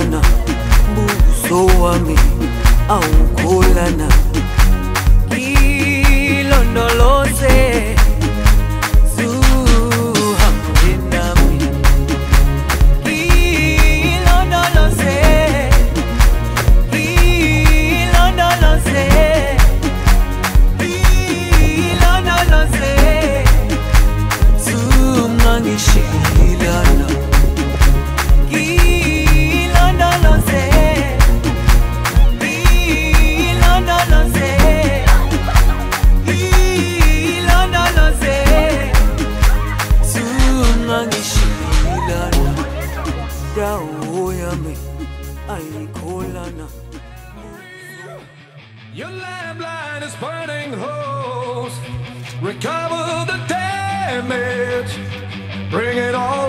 Awukholana buso wami awukholana ilondoloze zuhambe nami ilondoloze ilondoloze ilondoloze zungangishilana Your landline is burning holes. Recover the damage. Bring it all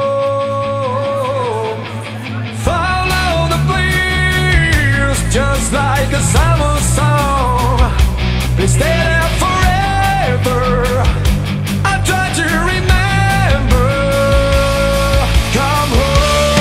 home. Follow the breeze, just like a summer song. Please stay there forever. I try to remember. Come home.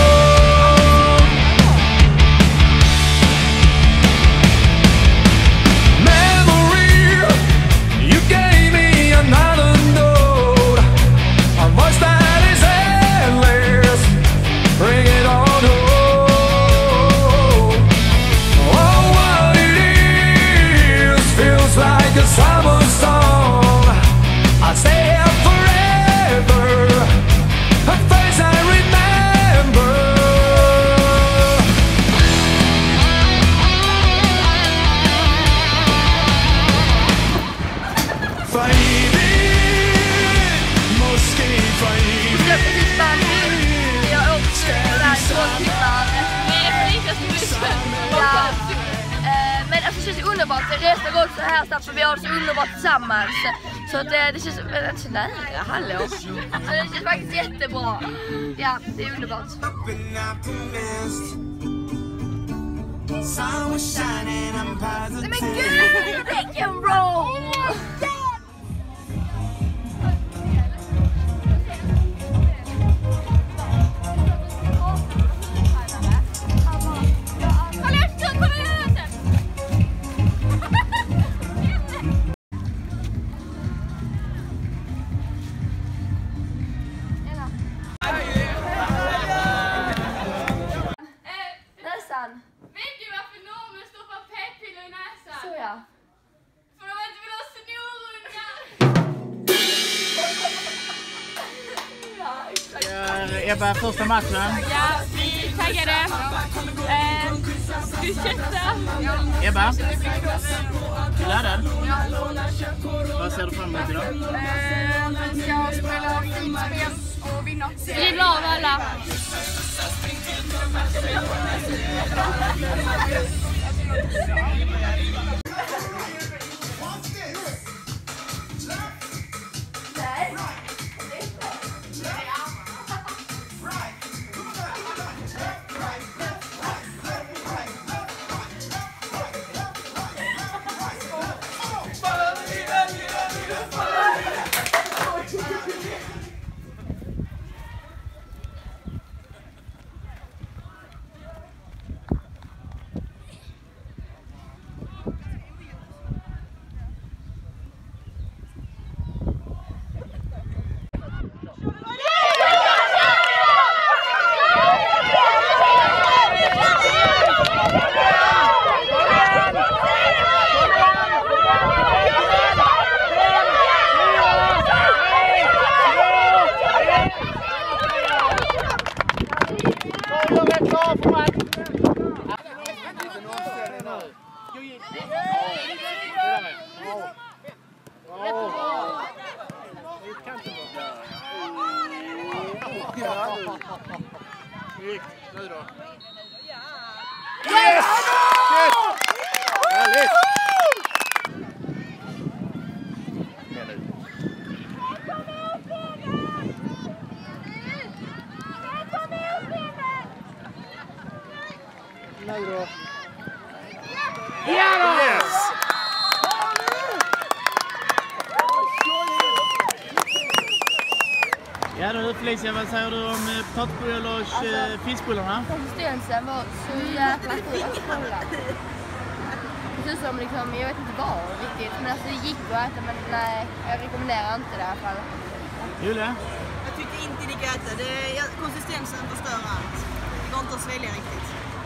Summer song, I'll stay here forever. A face I remember. Fajdi, moské fajdi. Jag åkte där i Bålkillan. Men alltså, det känns underbart. Resten går så här snabbt för vi har det så underbart tillsammans. Så att det känns inte nära, hallå. Så det känns faktiskt jättebra. Ja, det är underbart. Nej men gud, vilken roll! Vet du varför normen stoppar p-piller i näsan? Så ja. För de inte vill ha seniorungar. Ebba, första matchen. Ja, vi är taggade. Vi köttar. Ebba, du laddad? Vad ser du fram emot idag? Vi ska spela fint spel och vinna. Dribbla av alla. Nu då? Yes! Härligt! Nu då? Ja då! Yes! Ja, Ja du Felicia, vad säger du om potatisbullar och fiskbullarna? Konsistensen var så jäkla cool att kolla. Det ser ut som liksom, jag vet inte vad riktigt, men alltså det gick att äta, men nej, jag rekommenderar inte det i alla fall. Julia? Jag tyckte inte det gick att äta. Konsistensen förstör allt. Det går inte att svälja riktigt.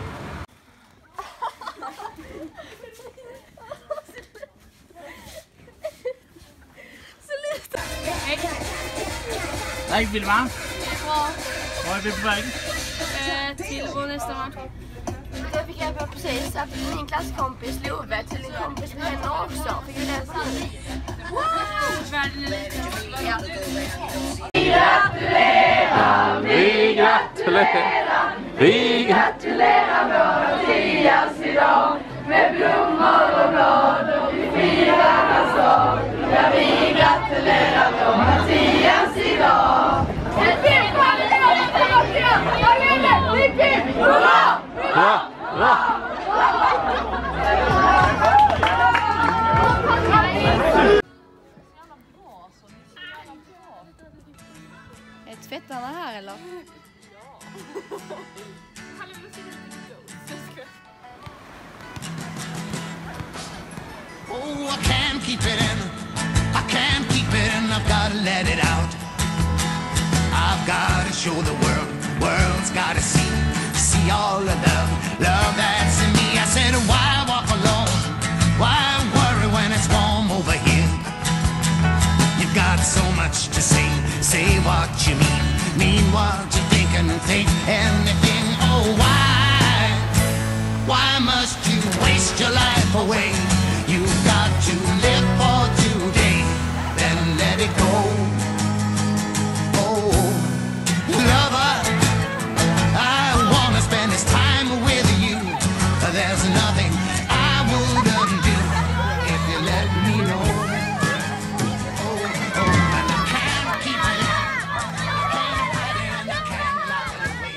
Hej Vilma! Bra. Var är vi på väg? Till vår nästa match. Jag fick reda på precis att min klasskompis Love till en kompis till henne också. Fick vi det på nu? Världen är liten. Ja. Vi gratulerar! Vi gratulerar vår Mattias idag med blommor och blad och vi firar hans dag. Ja, vi gratulerar vår Mattias idag. Hurra! Hurra! Är tvättarna här eller? Oh, I can't keep it in. I can't keep it in. I've got to let it out. I've got to show the world. World's got to see all the love that's in me. I said, why walk alone? Why worry when it's warm over here? You've got so much to say. Say what you mean what you think and think anything. Oh, why must you waste your life away? You've got to live for today, then let it go. Oh, lover, I wanna spend this time with you. There's nothing I wouldn't do if you let me know. Oh, and I can't keep it in. Can't hide it and I can't lock it away.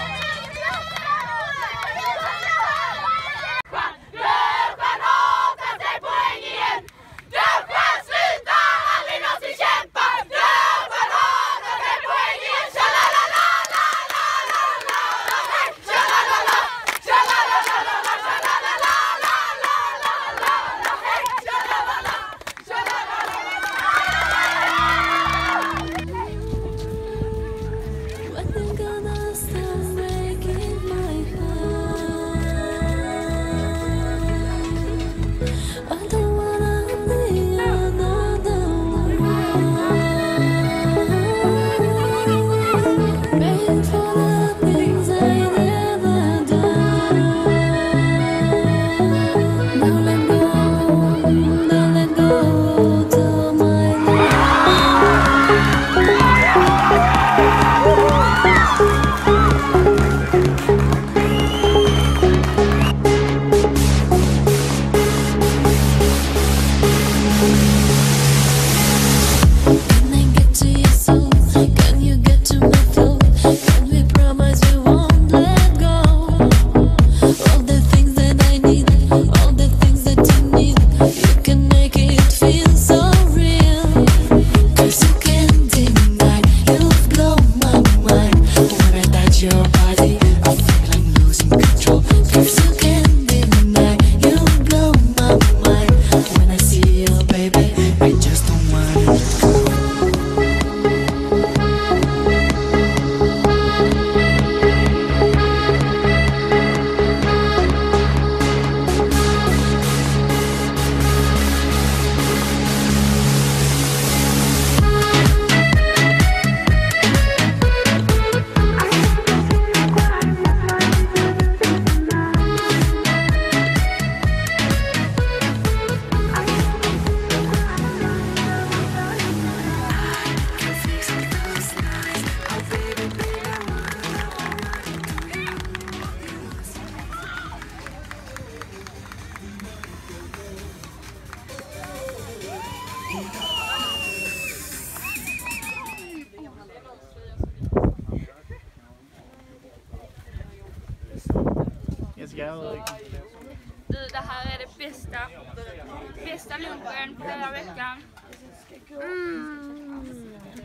Du, det här är det bästa lunchen på hela veckan.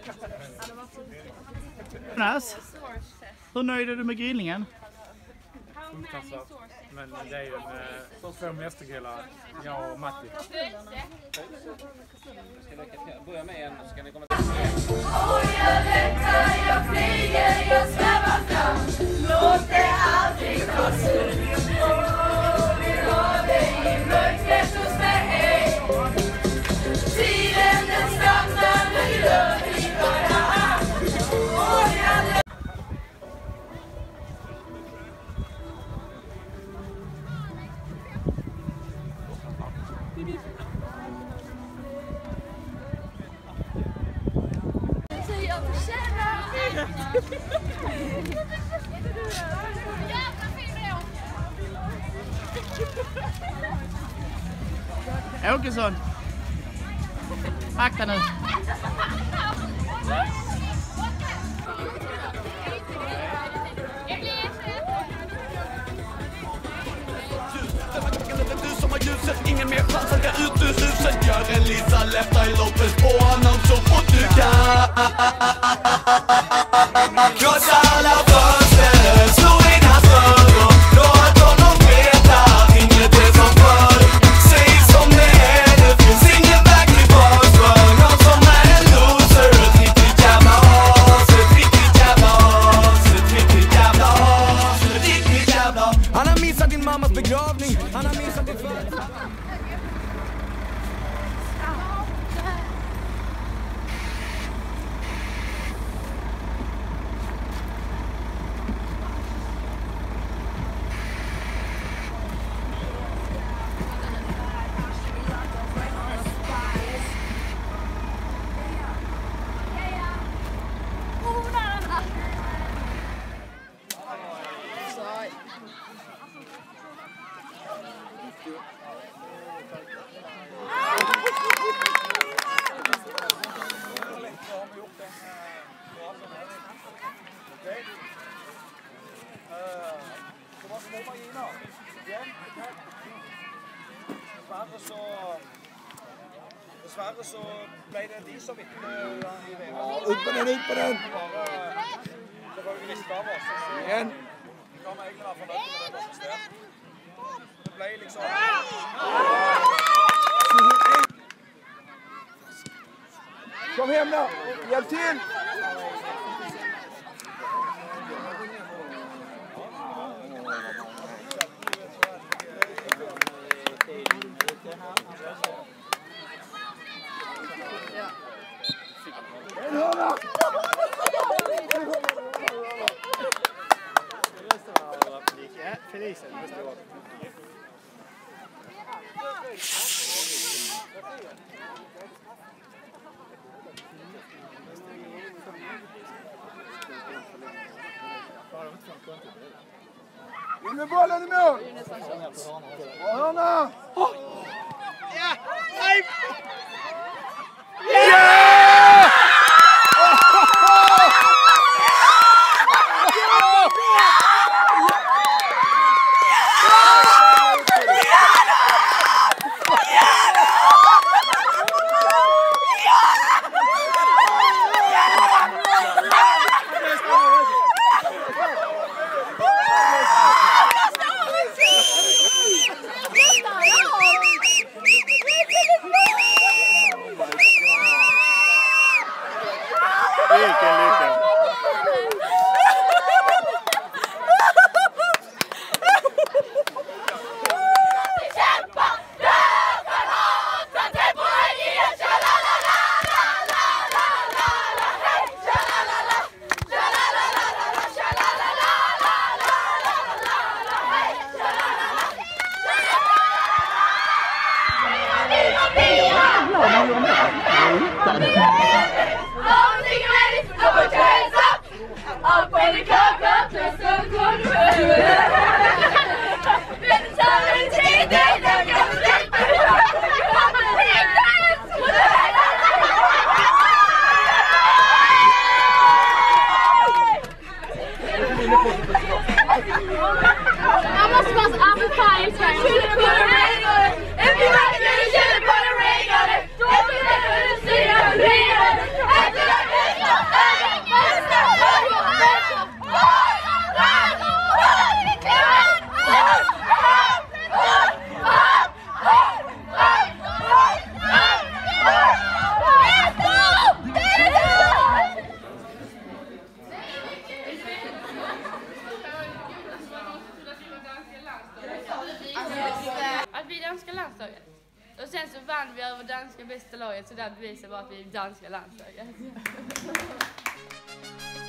Jonas, hur nöjd är du med grillningen? Fruktansvärt. Men det är ju en två mästergrillar, jag och Matti. Börja med en så kan ni komma Och jag lättar, jag flyger, jag svävar fram. Låt det aldrig ta slut. Vi har dig i mörkret hos mig. Tiden den stannar, nu rör vi bara an. Och jag lättar. Åkesson! Akta nu! Du som har ljuset, ingen mer chans att gå ut ur huset. Gör en Lisa Lefta i Lopez på honom så fort du kan. Krossa alla fönster, slå in hans ögon. Låt honom veta att inget är som förr. Säg som det är, det finns ingen väg tillbaks för någon som är en loser. Ett riktigt jävla as, ett riktigt jävla as, ett riktigt jävla as, ett riktigt jävla as. Han har missat din mammas begravning, han har missat din födelsedag. Dessverre så ble det de som ikke i VM. Ut på den, ut på den! Selvfølgelig visste av oss. Igen. Vi kan egentlig være fornøyd med det som sted. Det ble liksom... Kom hem då! Hjälp till! En hörna! Felisen, In med bollen i mål! Hörna! Ja! Nej! Yeah! Vilken lycka! If you Och sen så vann vi över danska bästa laget, så där bevisar bara att vi är danska landslaget.